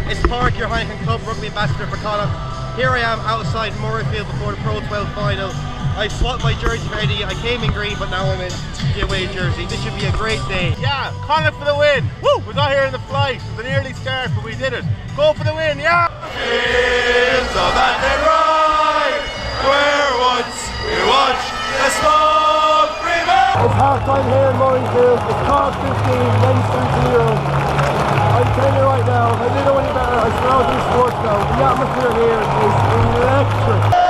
It's Padraig, your Heineken Club Rugby Ambassador for Connacht. Here I am outside Murrayfield before the Pro 12 final. I swapped my jersey for Eddie. I came in green, but now I'm in the away jersey. This should be a great day. Yeah, Connacht for the win. Woo! We got here in the flight. It was an early start, but we did it. Go for the win, yeah! Fields of Edinburgh, where once we watched the smoke river. It's half time here in Murrayfield. It's Connacht 15, Leinster 0. I tell you right now, if I didn't know any better, I smell these sports now. The atmosphere here is electric.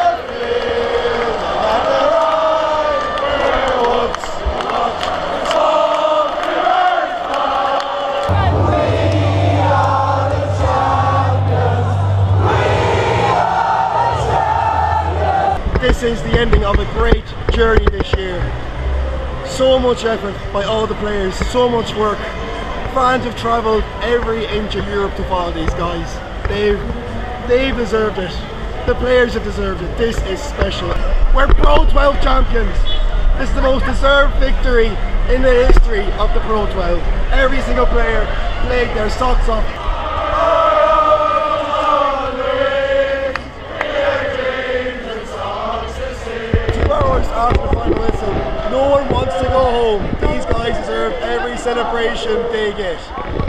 This is the ending of a great journey this year. So much effort by all the players, so much work. Fans have travelled every inch of Europe to follow these guys. They've deserved it. The players have deserved it. This is special. We're Pro 12 champions. This is the most deserved victory in the history of the Pro 12. Every single player played their socks off. 2 hours after the final whistle, no one wants to go home. These guys deserve every celebration they get.